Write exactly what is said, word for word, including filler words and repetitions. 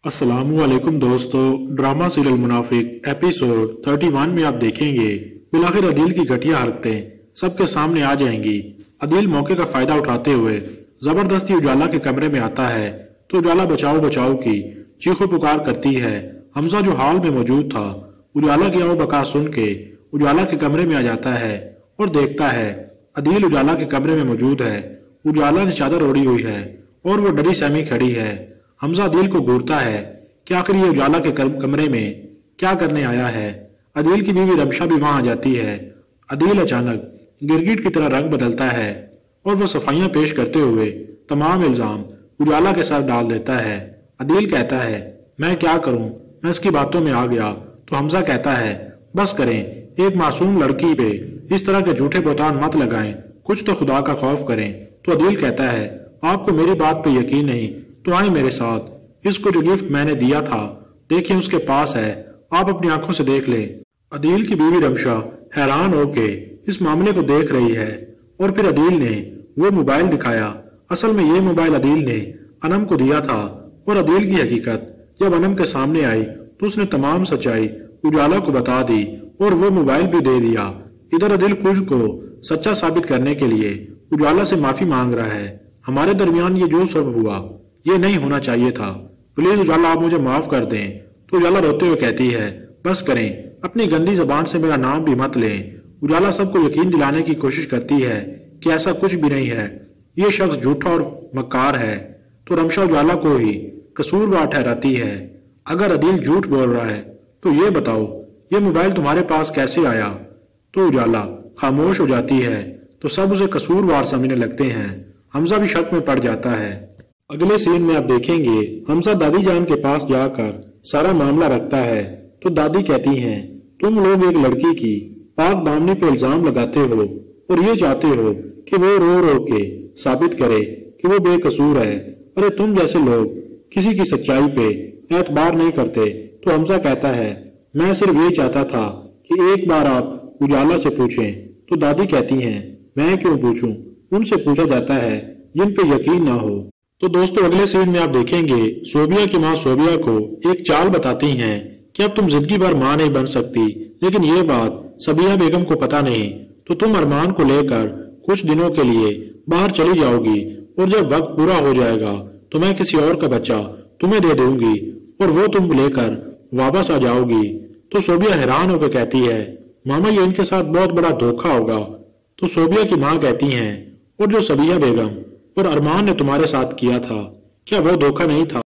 अस्सलामु अलैकुम दोस्तों, ड्रामा सीरियल मुनाफिक एपिसोड इकतीस में आप देखेंगे बिलाखिर अदील की घटिया हरकतें सबके सामने आ जाएंगी। अदील मौके का फायदा उठाते हुए जबरदस्ती उजाला के कमरे में आता है तो उजाला बचाओ बचाओ की चीखो पुकार करती है। हमजा जो हाल में मौजूद था उजाला की आओ बका सुन के उजाला के कमरे में आ जाता है और देखता है अदील उजाला के कमरे में मौजूद है। उजाला ने चादर ओढ़ी हुई है और वो डरी सहमी खड़ी है। हमजा अदील को घूरता है कि आखिर ये उजाला के कमरे में क्या करने आया है। अदील की बीवी रमशा भी वहां आ जाती है। अदील अचानक गिरगिट की तरह रंग बदलता है और वो सफाइयां पेश करते हुए तमाम इल्जाम उजाला के साथ डाल देता है। अदील कहता है मैं क्या करूं, मैं इसकी बातों में आ गया। तो हमजा कहता है बस करें, एक मासूम लड़की पे इस तरह के झूठे बहतान मत लगाएं, कुछ तो खुदा का खौफ करें। तो अदील कहता है आपको मेरी बात पे यकीन नहीं तो आए मेरे साथ, इसको जो गिफ्ट मैंने दिया था देखिए उसके पास है, आप अपनी आंखों से देख लें। अदील की बीवी रमशा हैरान होके इस मामले को देख रही है और फिर अदील ने वो मोबाइल दिखाया। असल में ये मोबाइल अदील ने अनम को दिया था और अदील की हकीकत जब अनम के सामने आई तो उसने तमाम सच्चाई उजाला को बता दी और वो मोबाइल भी दे दिया। इधर अदील खुद को सच्चा साबित करने के लिए उजाला से माफी मांग रहा है। हमारे दरमियान ये जो सब हुआ ये नहीं होना चाहिए था, प्लीज उजाला आप मुझे माफ कर दें। तो उजाला रोते हुए कहती है बस करें, अपनी गंदी जबान से मेरा नाम भी मत लें। उजाला सबको यकीन दिलाने की कोशिश करती है कि ऐसा कुछ भी नहीं है, ये शख्स झूठा और मक्कार है। तो रमशा उजाला को ही कसूरवार ठहराती है। अगर अदील झूठ बोल रहा है तो ये बताओ ये मोबाइल तुम्हारे पास कैसे आया। तो उजाला खामोश हो जाती है तो सब उसे कसूरवार समझने लगते हैं। हमजा भी शक में पड़ जाता है। अगले सीन में आप देखेंगे हमजा दादी जान के पास जाकर सारा मामला रखता है तो दादी कहती हैं तुम लोग एक लड़की की पाक दामनी पे इल्जाम लगाते हो और ये चाहते हो कि वो रो रो के साबित करे कि वो बेकसूर है। अरे तुम जैसे लोग किसी की सच्चाई पे एतबार नहीं करते। तो हमजा कहता है मैं सिर्फ ये चाहता था कि एक बार आप उजाला से पूछें। तो दादी कहती हैं मैं क्यों पूछूं, उनसे पूछा जाता है जिन पे यकीन ना हो। तो दोस्तों अगले सीन में आप देखेंगे सोबिया की माँ सोबिया को एक चाल बताती हैं कि अब तुम जिंदगी भर माँ नहीं बन सकती, लेकिन ये बात सबिया बेगम को पता नहीं। तो तुम अरमान को लेकर कुछ दिनों के लिए बाहर चली जाओगी और जब वक्त पूरा हो जाएगा तो मैं किसी और का बच्चा तुम्हें दे दूंगी और वो तुम लेकर वापस आ जाओगी। तो सोबिया हैरान होकर कहती है मामा ये इनके साथ बहुत बड़ा धोखा होगा। तो सोबिया की माँ कहती हैं और जो सबिया बेगम और अरमान ने तुम्हारे साथ किया था क्या वो धोखा नहीं था।